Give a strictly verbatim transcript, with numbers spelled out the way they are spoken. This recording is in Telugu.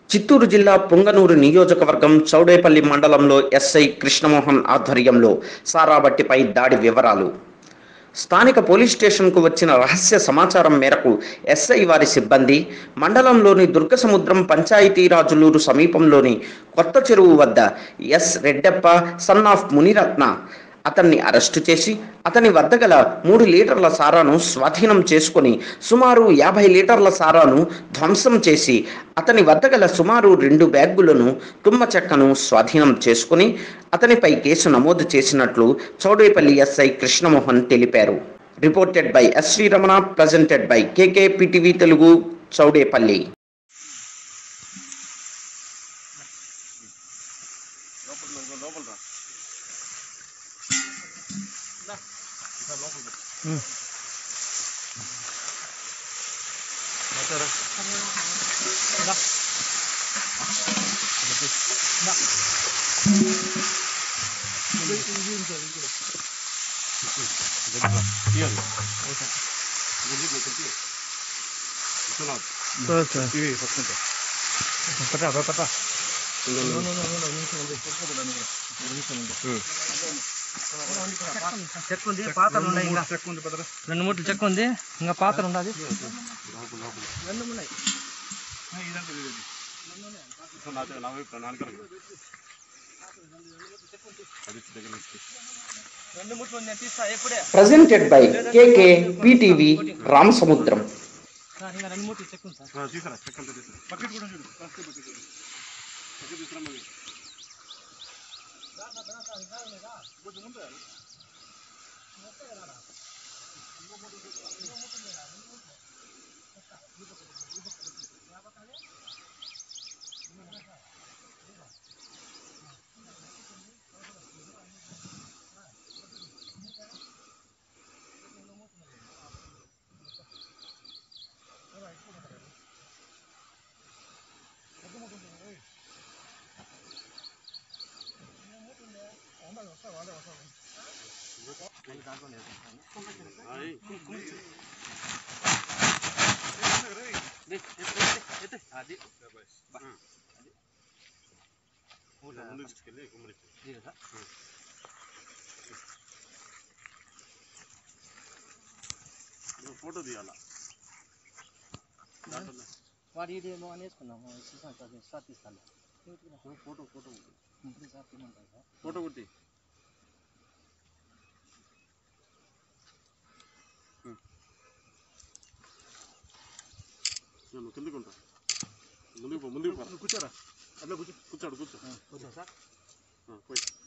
చిత్తూరు జిల్లా పుంగనూరు నియోజకవర్గం చౌడేపల్లి మండలంలో ఎస్ఐ కృష్ణమోహన్ ఆధ్వర్యంలో సారాబట్టిపై దాడి వివరాలు. స్థానిక పోలీస్ స్టేషన్కు వచ్చిన రహస్య సమాచారం మేరకు ఎస్ఐ వారి సిబ్బంది మండలంలోని దుర్గసముద్రం పంచాయతీరాజులూరు సమీపంలోని కొత్త చెరువు వద్ద S Reddappa son of Muniratna అతన్ని అరెస్టు చేసి అతని వద్ద గల మూడు లీటర్ల సారాను స్వాధీనం చేసుకొని సుమారు యాభై లీటర్ల సారాను ధ్వంసం చేసి అతని వద్ద గల సుమారు రెండు బ్యాగులను తుమ్మ చెక్కను స్వాధీనం చేసుకుని అతనిపై కేసు నమోదు చేసినట్లు చౌడేపల్లి ఎస్ఐ కృష్ణమోహన్ తెలిపారు. Reported by S Sriramana, presented by KK PTV Telugu, Chowdepalli. Check ఉంది, పాత్రలు ఉన్నాయి. ఇంకా రెండు మూటలు చెక్ ఉంది, ఇంకా పాత్ర ఉండాలి. రెండు ఉన్నాయి. Presented by K K P T V Ramasamudram. రెండు మూటలు చెక్ ఉంది సార్. ఫోటో తీయాలా వాడి ఏమో అనేసుకున్నాము. స్టార్ట్ ఇస్తాను. ఫోటో ఫోటో ఫోటో కొట్టి నువ్వు కిందకు ఉంటా, ముందుకు ముందుకు కూర్చోరా, అట్లా కూర్చో, కూర్చోడు కూర్చో కూర్చో సార్ పోయి